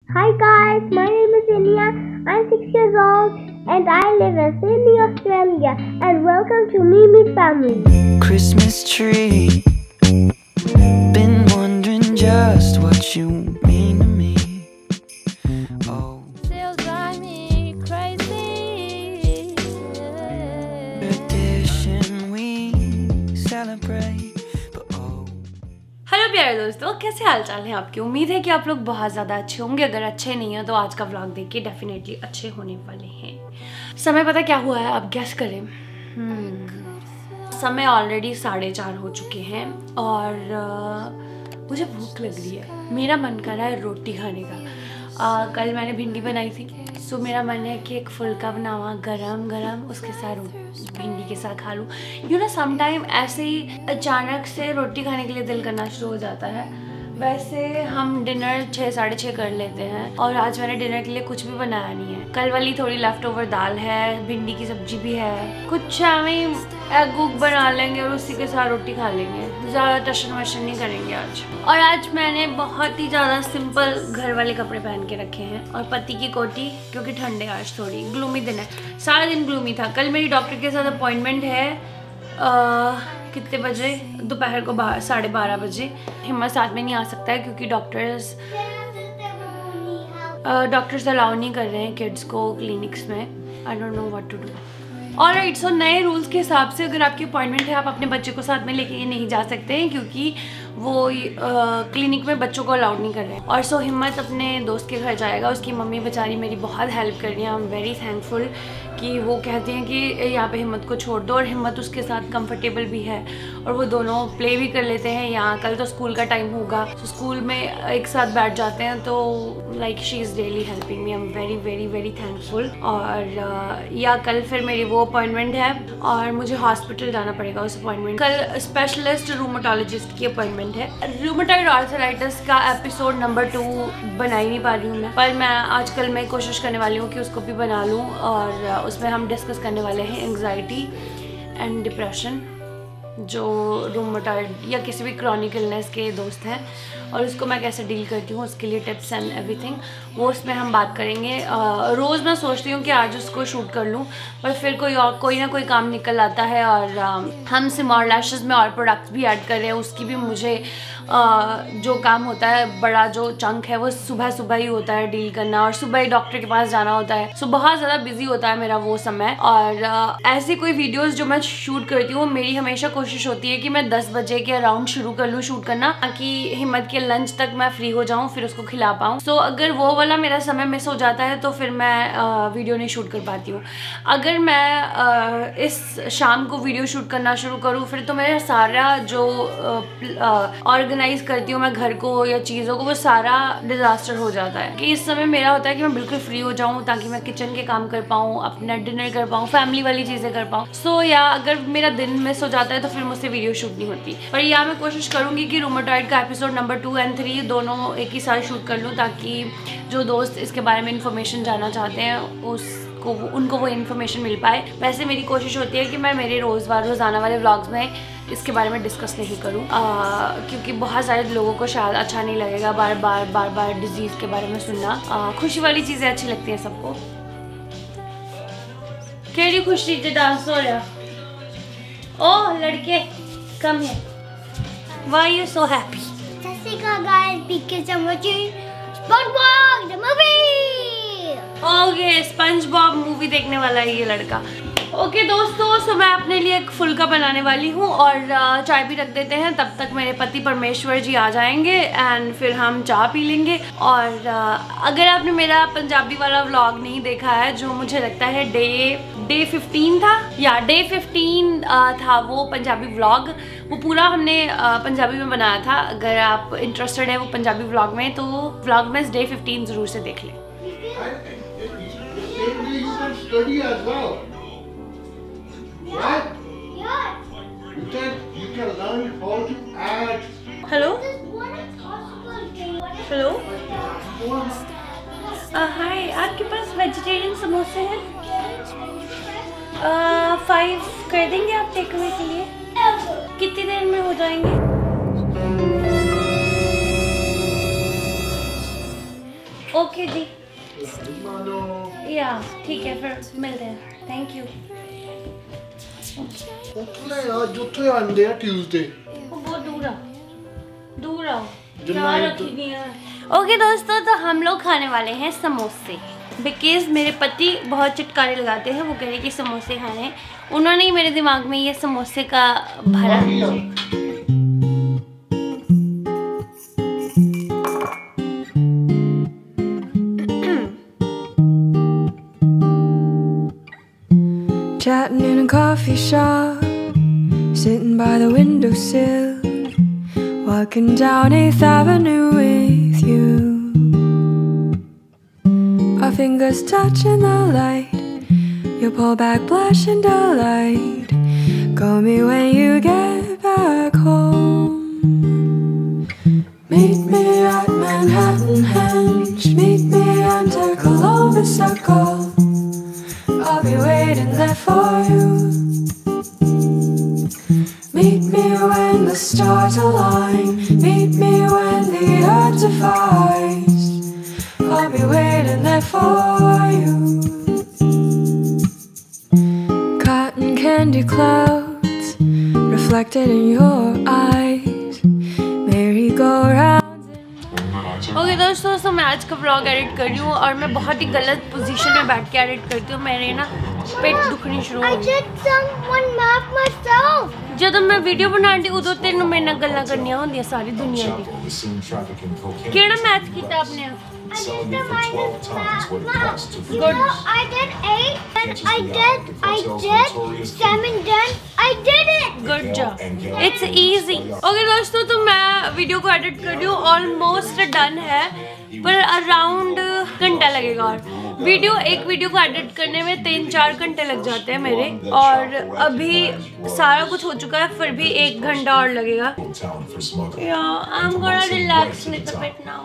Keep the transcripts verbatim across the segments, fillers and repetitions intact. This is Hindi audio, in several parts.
Hi guys, my name is Ilia. I'm six years old and I live in Sydney, Australia. And welcome to Mimi's family. Christmas tree. Been wondering just what you mean to me. Oh, Still drive me crazy. tradition we celebrate. Hello प्यारे दोस्तों, कैसे हाल चाल है आपकी। उम्मीद है कि आप लोग बहुत ज़्यादा अच्छे होंगे। अगर अच्छे नहीं हो तो आज का व्लॉग देख के डेफिनेटली अच्छे होने वाले हैं। समय पता क्या हुआ है, आप गेस करें। hmm. समय ऑलरेडी साढ़े चार हो चुके हैं और uh, मुझे भूख लग रही है। मेरा मन कर रहा है रोटी खाने का। uh, कल मैंने भिंडी बनाई थी, सो मेरा मन है कि एक फुल्का बनावा गरम गरम, उसके साथ भिंडी के साथ खा लूँ। यू नो समटाइम ऐसे ही अचानक से रोटी खाने के लिए दिल करना शुरू हो जाता है। वैसे हम डिनर छः साढ़े छः कर लेते हैं और आज मैंने डिनर के लिए कुछ भी बनाया नहीं है। कल वाली थोड़ी लेफ्ट ओवर दाल है, भिंडी की सब्जी भी है, कुछ हमें एग उग बना लेंगे और उसी के साथ रोटी खा लेंगे। ज़्यादा टशन वशन नहीं करेंगे आज। और आज मैंने बहुत ही ज़्यादा सिंपल घर वाले कपड़े पहन के रखे हैं और पति की कोटी, क्योंकि ठंडे आज थोड़ी ग्लूमी दिन है। सारा दिन ग्लूमी था। कल मेरी डॉक्टर के साथ अपॉइंटमेंट है। आ, कितने बजे? दोपहर को बारह साढ़े बारह बजे। हिम्मत साथ में नहीं आ सकता है क्योंकि डॉक्टर्स डॉक्टर्स अलाउ नहीं कर रहे हैं किड्स को क्लिनिक्स में। I don't know what to do. Alright, so नए रूल्स के हिसाब से अगर आपकी अपॉइंटमेंट है, आप अपने बच्चे को साथ में लेके नहीं जा सकते हैं क्योंकि वो क्लिनिक में बच्चों को अलाउड नहीं कर रहे हैं। और सो हिम्मत अपने दोस्त के घर जाएगा। उसकी मम्मी बेचारी मेरी बहुत हेल्प कर रही है। आई एम वेरी थैंकफुल कि वो कहती हैं कि यहाँ पे हिम्मत को छोड़ दो, और हिम्मत उसके साथ कंफर्टेबल भी है और वो दोनों प्ले भी कर लेते हैं। यहाँ कल तो स्कूल का टाइम होगा, तो स्कूल में एक साथ बैठ जाते हैं। तो like she is really helping me. I am very very very thankful. और या कल फिर मेरी वो अपॉइंटमेंट है और मुझे हॉस्पिटल जाना पड़ेगा उस अपॉइंटमेंट। कल स्पेशलिस्ट रूमेटोलॉजिस्ट की अपॉइंटमेंट है। रूमेटॉइड आर्थराइटिस का एपिसोड नंबर टू बना ही नहीं पा रही हूँ मैं, पर मैं आजकल मैं कोशिश करने वाली हूँ कि उसको भी बना लूँ। और उसमें हम डिस्कस करने वाले हैं एंग्जाइटी एंड डिप्रेशन, जो रूमेटॉइड या किसी भी क्रॉनिक इलनेस के दोस्त हैं, और उसको मैं कैसे डील करती हूँ, उसके लिए टिप्स एंड एवरीथिंग वो उसमें हम बात करेंगे। रोज़ मैं सोचती हूँ कि आज उसको शूट कर लूँ, पर फिर कोई और कोई ना कोई काम निकल आता है। और हम सिमॉर लैशेस में और प्रोडक्ट्स भी ऐड कर रहे हैं, उसकी भी मुझे Uh, जो काम होता है, बड़ा जो चंक है वो सुबह सुबह ही होता है डील करना, और सुबह ही डॉक्टर के पास जाना होता है। सो बहुत ज़्यादा बिजी होता है मेरा वो समय। और uh, ऐसी कोई वीडियोस जो मैं शूट करती हूँ, मेरी हमेशा कोशिश होती है कि मैं दस बजे के अराउंड शुरू कर लूँ शूट करना, ताकि हिम्मत के लंच तक मैं फ्री हो जाऊँ, फिर उसको खिला पाऊँ। सो so, अगर वो वाला मेरा समय मिस हो जाता है तो फिर मैं uh, वीडियो नहीं शूट कर पाती हूँ। अगर मैं uh, इस शाम को वीडियो शूट करना शुरू करूँ, फिर तो मेरा सारा जो ऑर्गन ऑर्गेनाइज करती हूँ मैं घर को या चीज़ों को, वो सारा डिजास्टर हो जाता है। कि इस समय मेरा होता है कि मैं बिल्कुल फ्री हो जाऊँ ताकि मैं किचन के काम कर पाऊँ, अपना डिनर कर पाऊँ, फैमिली वाली चीज़ें कर पाऊँ। सो so, या अगर मेरा दिन मिस हो जाता है तो फिर मुझसे वीडियो शूट नहीं होती। पर या मैं कोशिश करूँगी कि रूमेटॉइड का episode number two and three दोनों एक ही साथ शूट कर लूँ, ताकि जो दोस्त इसके बारे में इंफॉर्मेशन जानना चाहते हैं उसको उनको वो इन्फॉर्मेशन मिल पाए। वैसे मेरी कोशिश होती है कि मैं मेरे रोज़वार रोज़ाना वाले व्लॉग्स में इसके बारे में डिस्कस नहीं करूं, क्योंकि बहुत सारे लोगों को शायद अच्छा नहीं लगेगा बार बार बार बार डिजीज़ के बारे में सुनना। आ, खुशी वाली चीज़ें अच्छी लगती हैं सबको। केड़ी खुशी से डांस हो रहा? ओ लड़के कम है। Why you so happy? Okay, SpongeBob movie देखने वाला है ये लड़का। ओके okay, दोस्तों, सो मैं अपने लिए एक फुल्का बनाने वाली हूँ और चाय भी रख देते हैं। तब तक मेरे पति परमेश्वर जी आ जाएंगे एंड फिर हम चाय पी लेंगे। और अगर आपने मेरा पंजाबी वाला व्लॉग नहीं देखा है, जो मुझे लगता है डे डे फिफ्टीन था या डे फिफ्टीन था वो पंजाबी व्लॉग, वो पूरा हमने पंजाबी में बनाया था। अगर आप इंटरेस्टेड है वो पंजाबी व्लॉग में, तो व्लॉग में डे फिफ्टीन ज़रूर से देख लें। What? Yes. You can you can learn how to add. Hello. Hello. हाय, आपके पास वेजिटेरियन समोसे हैं? फाइव कर देंगे आप टेक अवे के लिए? कितनी देर में हो जाएंगे? ओके जी, मानो या ठीक है, फिर मिलते हैं। Thank you. उठले आज उठे आंदे हैं ट्यूसडे। बहुत दूर आ दूर आओ, जुम्मा क्या है तो- रखी गई है। ओके दोस्तों, तो हम लोग खाने वाले हैं समोसे, बिकॉज मेरे पति बहुत चटकारे लगाते हैं। वो कह रहे कि समोसे खाने हैं। उन्होंने ही मेरे दिमाग में ये समोसे का भरा। Chatting in a coffee shop, sitting by the windowsill, walking down eighth Avenue with you. Our fingers touching the light, you pull back blushing delight. Call me when you get back home. Meet me at Manhattan Henge, meet me under Columbus Circle. I'll be waiting there for you. Meet me when the stars align, meet me when the earth defies. I'll be waiting there for you. Cotton candy clouds reflected in your eyes, merry-go-round. Okay okay, दोस्तों, तो मैं आज का व्लॉग एडिट कर रही हूँ और मैं बहुत ही गलत पोजीशन में बैठ के एडिट करती हूँ। मेरे ना पेट दुखनी शुरू हो गई। जब मैं वीडियो बना रही उदो तेन मेरे नाल गल्लां करनियां होंदियां सारी दुनिया दी। केड़ा मैच कीता आपने? I did the minus math. You know, I did eight, and I did, I did seven, then I did it. Good job. It's easy. Okay दोस्तों, तो मैं वीडियो को एडिट कर रही हूँ, ऑलमोस्ट डन है, पर अराउंड घंटा लगेगा। और वीडियो एक वीडियो को एडिट करने में तीन चार घंटे लग जाते हैं मेरे, और अभी सारा कुछ हो चुका है, फिर भी एक घंटा और लगेगा। Yeah, I'm gonna relax a little bit now.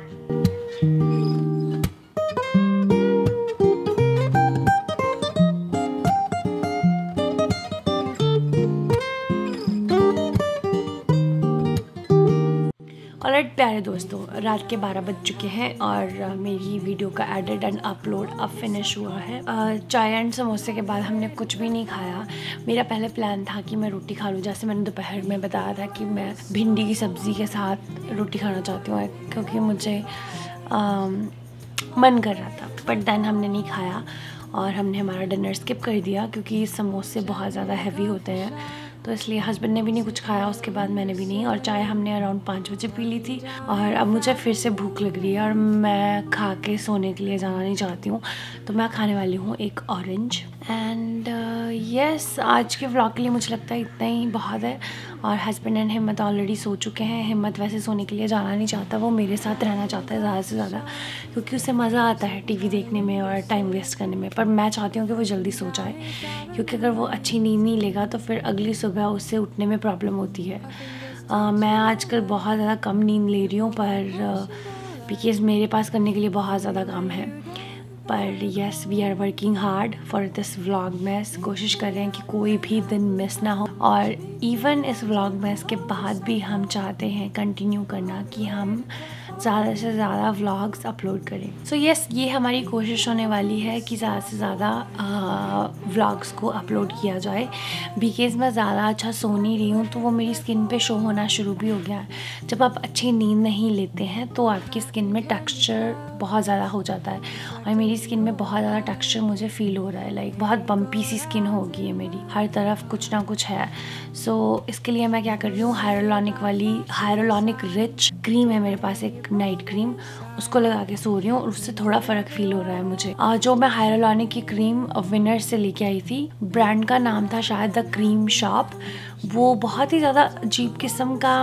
Alright प्यारे दोस्तों, रात के बारह बज चुके हैं और मेरी वीडियो का एडिट एंड अपलोड अब फिनिश हुआ है। चाय एंड समोसे के बाद हमने कुछ भी नहीं खाया। मेरा पहले प्लान था कि मैं रोटी खा लूँ, जैसे मैंने दोपहर में बताया था कि मैं भिंडी की सब्ज़ी के साथ रोटी खाना चाहती हूँ, क्योंकि मुझे आ, मन कर रहा था। बट देन हमने नहीं खाया और हमने हमारा डिनर स्किप कर दिया, क्योंकि समोसे बहुत ज़्यादा हैवी होते हैं, तो इसलिए हस्बैंड ने भी नहीं कुछ खाया, उसके बाद मैंने भी नहीं। और चाय हमने अराउंड पाँच बजे पी ली थी और अब मुझे फिर से भूख लग रही है और मैं खा के सोने के लिए जाना नहीं चाहती हूँ, तो मैं खाने वाली हूँ एक ऑरेंज। एंड यस, आज के व्लॉग के लिए मुझे लगता है इतना ही बहुत है। और हस्बैंड एंड हिम्मत ऑलरेडी सो चुके हैं। हिम्मत वैसे सोने के लिए जाना नहीं चाहता, वो मेरे साथ रहना चाहता है ज़्यादा से ज़्यादा, क्योंकि उसे मज़ा आता है टीवी देखने में और टाइम वेस्ट करने में। पर मैं चाहती हूँ कि वो जल्दी सो जाए, क्योंकि अगर वो अच्छी नींद नहीं लेगा तो फिर अगली सुबह उससे उठने में प्रॉब्लम होती है। uh, मैं आजकल बहुत ज़्यादा कम नींद ले रही हूँ, पर बिकॉज़ uh, मेरे पास करने के लिए बहुत ज़्यादा काम है। पर yes, we are working hard for this vlogmas. कोशिश कर रहे हैं कि कोई भी दिन मिस ना हो, और इवन इस व्लॉग मैस के बाद भी हम चाहते हैं कंटिन्यू करना कि हम ज़्यादा से ज़्यादा व्लॉग्स अपलोड करें। सो so यस, ये हमारी कोशिश होने वाली है कि ज़्यादा से ज़्यादा व्लॉग्स को अपलोड किया जाए। बिकॉज़ मैं ज़्यादा अच्छा सो नहीं रही हूँ, तो वो मेरी स्किन पे शो होना शुरू भी हो गया है। जब आप अच्छी नींद नहीं लेते हैं तो आपकी स्किन में टेक्सचर बहुत ज़्यादा हो जाता है, और मेरी स्किन में बहुत ज़्यादा टेक्सचर मुझे फील हो रहा है। लाइक बहुत बम्पी सी स्किन होगी है मेरी, हर तरफ कुछ ना कुछ है। सो so, इसके लिए मैं क्या कर रही हूँ, हायरोलॉनिक वाली हायरोलॉनिक रिच क्रीम है मेरे पास, एक नाइट क्रीम, उसको लगा के सो रही हूँ और उससे थोड़ा फ़र्क फील हो रहा है मुझे। आ, जो मैं हायरोलॉनिक की क्रीम विनर से लेके आई थी, ब्रांड का नाम था शायद द क्रीम शॉप। वो बहुत ही ज़्यादा अजीब किस्म का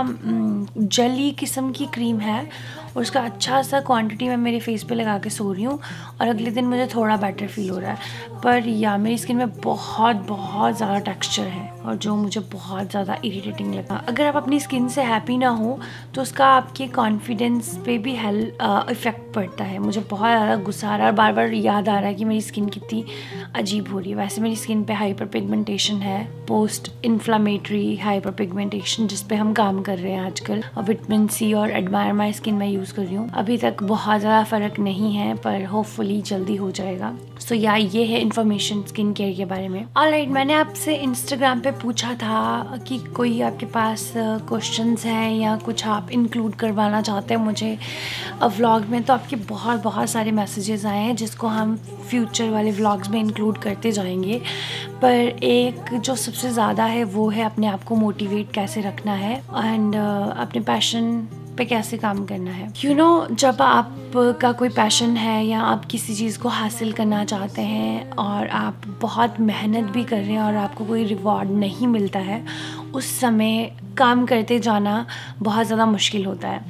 जली किस्म की क्रीम है, और उसका अच्छा सा क्वांटिटी मैं मेरे फेस पे लगा के सो रही हूँ, और अगले दिन मुझे थोड़ा बेटर फील हो रहा है। पर या मेरी स्किन में बहुत बहुत ज़्यादा टेक्सचर है, और जो मुझे बहुत ज़्यादा इरिटेटिंग लगा। अगर आप अपनी स्किन से हैप्पी ना हो तो उसका आपके कॉन्फिडेंस पे भी हेल्प इफ़ेक्ट पड़ता है। मुझे बहुत ज़्यादा गुस्सा आ रहा है, बार बार याद आ रहा है कि मेरी स्किन कितनी अजीब हो रही है। वैसे मेरी स्किन पे हाइपर पिगमेंटेशन है, पोस्ट इन्फ्लामेटरी हाइपर पिगमेंटेशन, जिस पे हम काम कर रहे हैं आजकल। और विटामिन सी और एडमायर माई स्किन मैं यूज़ यूज़ कर रही हूँ। अभी तक बहुत ज़्यादा फ़र्क नहीं है पर होपफुली जल्दी हो जाएगा। सो so, या ये है इन्फॉर्मेशन स्किन केयर के बारे में। ऑलराइट, मैंने आपसे इंस्टाग्राम पे पूछा था कि कोई आपके पास क्वेश्चंस हैं या कुछ आप इंक्लूड करवाना चाहते हैं मुझे व्लॉग में, तो आपके बहुत बहुत सारे मैसेजेस आए हैं जिसको हम फ्यूचर वाले व्लॉग्स में इंक्लूड करते जाएंगे। पर एक जो सबसे ज़्यादा है वो है अपने आप को मोटिवेट कैसे रखना है एंड uh, अपने पैशन पे कैसे काम करना है। यू नो जब आपका कोई पैशन है या आप किसी चीज़ को हासिल करना चाहते हैं और आप बहुत मेहनत भी कर रहे हैं और आपको कोई रिवॉर्ड नहीं मिलता है, उस समय काम करते जाना बहुत ज़्यादा मुश्किल होता है।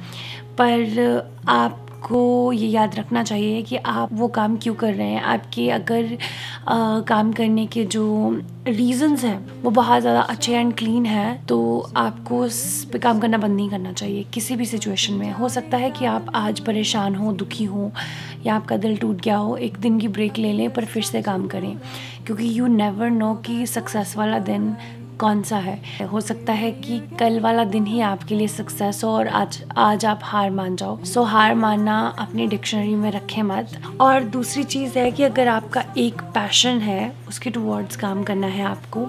पर आप को ये याद रखना चाहिए कि आप वो काम क्यों कर रहे हैं। आपके अगर आ, काम करने के जो रीज़न्स हैं वो बहुत ज़्यादा अच्छे एंड क्लीन है तो आपको उस पे काम करना बंद नहीं करना चाहिए किसी भी सिचुएशन में। हो सकता है कि आप आज परेशान हो, दुखी हो या आपका दिल टूट गया हो, एक दिन की ब्रेक ले लें पर फिर से काम करें, क्योंकि यू नेवर नो कि सक्सेस वाला दिन कौन सा है। हो सकता है कि कल वाला दिन ही आपके लिए सक्सेस हो और आज आज आप हार मान जाओ। सो so, हार मानना अपनी डिक्शनरी में रखें मत। और दूसरी चीज़ है कि अगर आपका एक पैशन है उसके टुवर्ड्स काम करना है आपको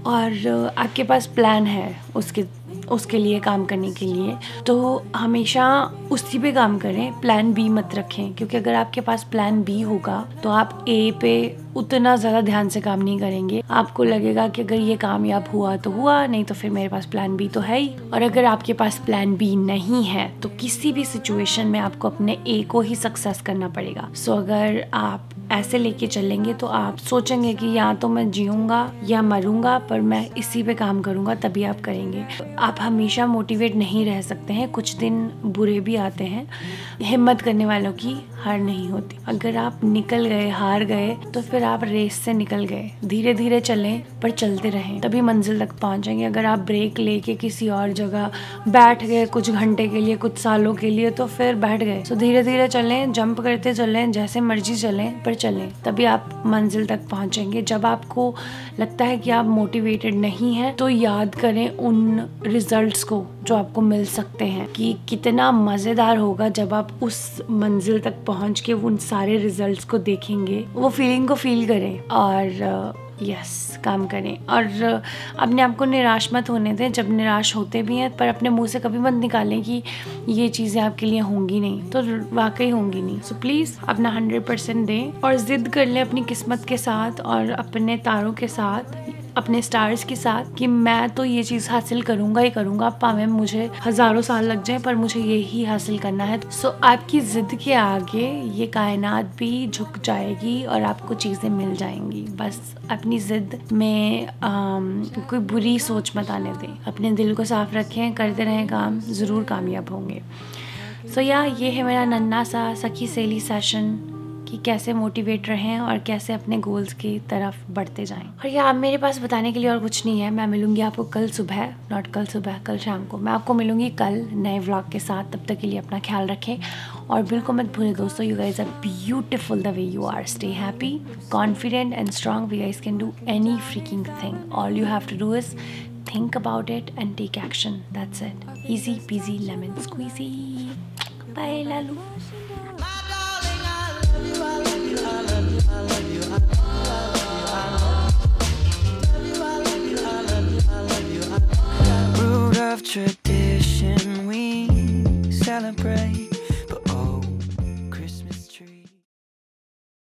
और आपके पास प्लान है उसके उसके लिए काम करने के लिए, तो हमेशा उसी पे काम करें, प्लान बी मत रखें। क्योंकि अगर आपके पास प्लान बी होगा तो आप ए पे उतना ज़्यादा ध्यान से काम नहीं करेंगे। आपको लगेगा कि अगर ये कामयाब हुआ तो हुआ, नहीं तो फिर मेरे पास प्लान बी तो है ही। और अगर आपके पास प्लान बी नहीं है तो किसी भी सिचुएशन में आपको अपने ए को ही सक्सेस करना पड़ेगा। सो so, अगर आप ऐसे लेके चलेंगे तो आप सोचेंगे कि या तो मैं जीऊँगा या मरूंगा, पर मैं इसी पे काम करूँगा, तभी आप करेंगे। आप हमेशा मोटिवेट नहीं रह सकते हैं, कुछ दिन बुरे भी आते हैं। हिम्मत करने वालों की हार नहीं होती। अगर आप निकल गए, हार गए, तो फिर आप रेस से निकल गए। धीरे धीरे चलें पर चलते रहें, तभी मंजिल तक पहुंचेंगे। अगर आप ब्रेक लेके किसी और जगह बैठ गए कुछ घंटे के लिए, कुछ सालों के लिए, तो फिर बैठ गए। तो धीरे धीरे चलें, जंप करते चलें, जैसे मर्जी चलें पर चलें, तभी आप मंजिल तक पहुंचेंगे। जब आपको लगता है कि आप मोटिवेटेड नहीं हैं तो याद करें उन रिजल्ट्स को जो आपको मिल सकते हैं, कि कितना मज़ेदार होगा जब आप उस मंजिल तक पहुंच के उन सारे रिजल्ट्स को देखेंगे। वो फीलिंग को फील करें और यस yes, काम करें। और अपने आप को निराश मत होने दें। जब निराश होते भी हैं पर अपने मुंह से कभी मत निकालें कि ये चीज़ें आपके लिए होंगी नहीं, तो वाकई होंगी नहीं। सो so, प्लीज़ अपना हंड्रेड परसेंट दें और ज़िद कर लें अपनी किस्मत के साथ और अपने तारों के साथ, अपने स्टार्स के साथ, कि मैं तो ये चीज़ हासिल करूँगा ही करूँगा, भाਵੇਂ मुझे हज़ारों साल लग जाए पर मुझे ये ही हासिल करना है। सो so, आपकी ज़िद के आगे ये कायनात भी झुक जाएगी और आपको चीज़ें मिल जाएंगी। बस अपनी ज़िद में आम, कोई बुरी सोच मत आने दें। अपने दिल को साफ रखें, करते रहें काम, ज़रूर कामयाब होंगे। सो so, या ये है मेरा नन्हा सा सखी सहेली सेशन कि कैसे मोटिवेट रहें और कैसे अपने गोल्स की तरफ बढ़ते जाएं। और यार मेरे पास बताने के लिए और कुछ नहीं है। मैं मिलूंगी आपको कल सुबह, नॉट कल सुबह, कल शाम को मैं आपको मिलूंगी कल नए व्लॉग के साथ। तब तक के लिए अपना ख्याल रखें और बिल्कुल मत भूलें दोस्तों, you guys are beautiful the way you are. Stay happy, confident and strong. We guys can do any freaking thing. All you have to do is think about it and take action. That's it. Easy peasy lemon squeezy. Bye, Lalu.